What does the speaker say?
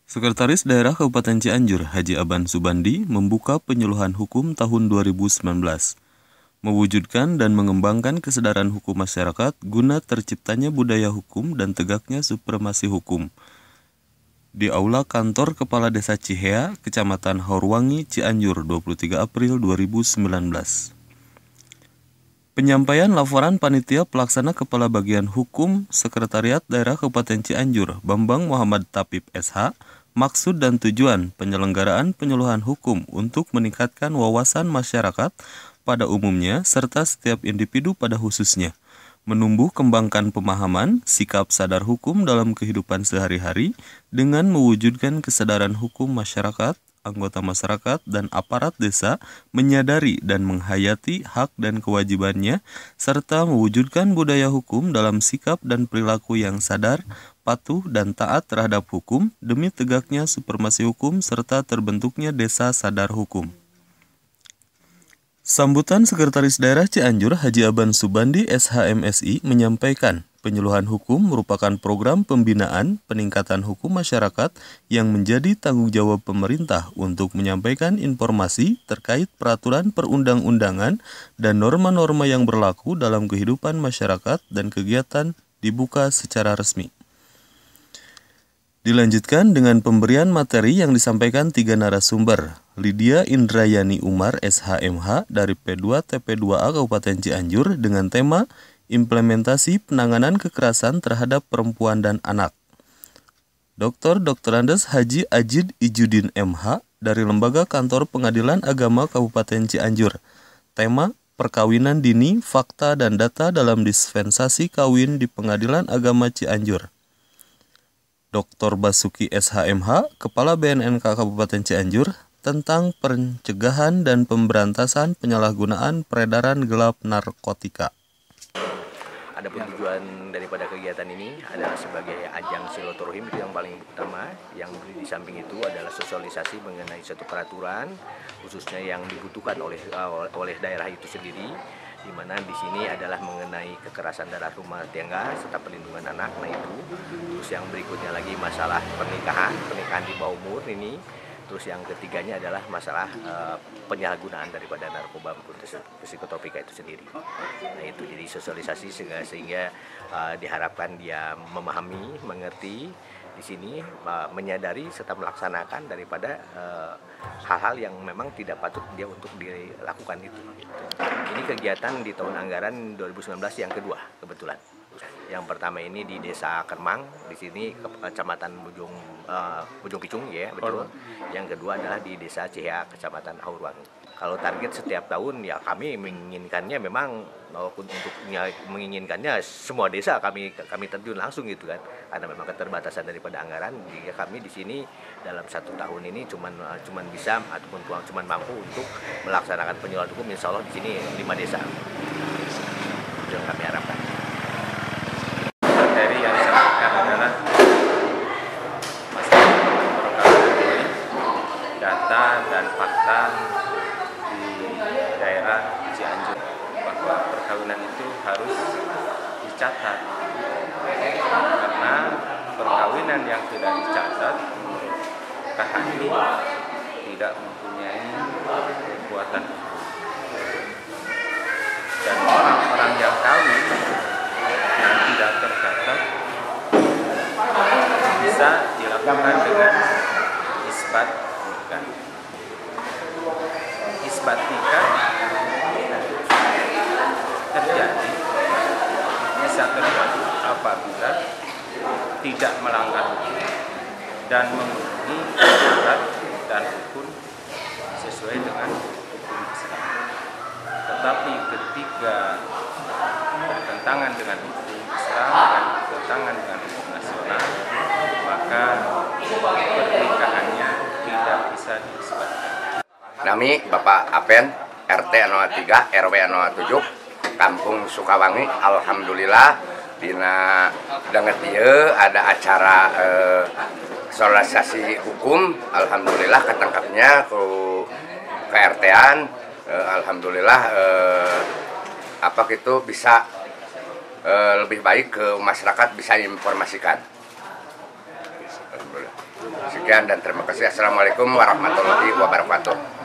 Sekretaris Daerah Kabupaten Cianjur, Haji Aban Subandi, membuka penyuluhan hukum tahun 2019, mewujudkan dan mengembangkan kesadaran hukum masyarakat guna terciptanya budaya hukum dan tegaknya supremasi hukum. Di Aula Kantor Kepala Desa Cihea, Kecamatan Haurwangi, Cianjur, 23 April 2019. Penyampaian laporan Panitia Pelaksana Kepala Bagian Hukum Sekretariat Daerah Kabupaten Cianjur, Bambang Muhammad Tapip SH, maksud dan tujuan penyelenggaraan penyuluhan hukum untuk meningkatkan wawasan masyarakat pada umumnya serta setiap individu pada khususnya, menumbuh kembangkan pemahaman, sikap sadar hukum dalam kehidupan sehari-hari dengan mewujudkan kesadaran hukum masyarakat, anggota masyarakat, dan aparat desa menyadari dan menghayati hak dan kewajibannya, serta mewujudkan budaya hukum dalam sikap dan perilaku yang sadar, patuh, dan taat terhadap hukum demi tegaknya supremasi hukum serta terbentuknya desa sadar hukum. Sambutan Sekretaris Daerah Cianjur Haji Aban Subandi SHMSI menyampaikan, penyuluhan hukum merupakan program pembinaan peningkatan hukum masyarakat yang menjadi tanggung jawab pemerintah untuk menyampaikan informasi terkait peraturan perundang-undangan dan norma-norma yang berlaku dalam kehidupan masyarakat dan kegiatan dibuka secara resmi. Dilanjutkan dengan pemberian materi yang disampaikan 3 narasumber, Lydia Indrayani Umar SHMH dari P2TP2A Kabupaten Cianjur dengan tema Implementasi Penanganan Kekerasan Terhadap Perempuan dan Anak. Dr. Andes Haji Ajid Ijudin MH dari Lembaga Kantor Pengadilan Agama Kabupaten Cianjur. Tema Perkawinan Dini, Fakta dan Data dalam Dispensasi Kawin di Pengadilan Agama Cianjur. Dr. Basuki SHMH, Kepala BNNK Kabupaten Cianjur, tentang pencegahan dan pemberantasan penyalahgunaan peredaran gelap narkotika. Adapun tujuan daripada kegiatan ini adalah sebagai ajang silaturahim, itu yang paling utama. Yang di samping itu adalah sosialisasi mengenai suatu peraturan khususnya yang dibutuhkan oleh daerah itu sendiri, di mana di sini adalah mengenai kekerasan dalam rumah tangga serta perlindungan anak. Nah itu. Terus yang berikutnya lagi masalah pernikahan di bawah umur ini. Terus yang ketiganya adalah masalah penyalahgunaan daripada narkoba maupun psikotropika itu sendiri. Nah itu jadi sosialisasi sehingga diharapkan dia memahami, mengerti di sini, menyadari serta melaksanakan daripada hal-hal yang memang tidak patut dia untuk dilakukan itu. Ini kegiatan di tahun anggaran 2019 yang kedua kebetulan. Yang pertama ini di Desa Kermang, di sini Kecamatan Bojong Picung, ya betul. Yang kedua adalah di Desa Cihea, Kecamatan Haurwangi. Kalau target setiap tahun ya kami menginginkannya memang untuk menginginkannya semua desa kami terjun langsung gitu kan, karena memang keterbatasan daripada anggaran. Jika kami di sini dalam 1 tahun ini cuman bisa ataupun cuman mampu untuk melaksanakan penyuluhan hukum, insya Allah di sini 5 desa. Itu yang kami harapkan. Materi yang disampaikan adalah masalah perkawinan ini, data dan fakta di daerah Cianjur, bahwa perkawinan itu harus dicatat, karena perkawinan yang tidak dicatat KHI tidak mempunyai kekuatan hukum, dan orang-orang yang kawin yang tidak tercatat bisa dilakukan dengan isbat nikah. Isbat nikah bisa terjadi apabila tidak melanggar hukum dan memenuhi syarat dan hukum sesuai dengan hukum Islam. Tetapi ketika bertentangan dengan hukum Islam dan bertentangan dengan hukum nasional, maka pernikahannya tidak bisa diisbatkan. Nami Bapak Apen, RT 03 RW 07, Kampung Sukawangi. Alhamdulillah dina dengan dia ada acara sosialisasi hukum. Alhamdulillah ketangkapnya ke RT-an. Alhamdulillah apa gitu bisa lebih baik ke masyarakat bisa informasikan. Alhamdulillah. Sekian dan terima kasih. Assalamualaikum warahmatullahi wabarakatuh.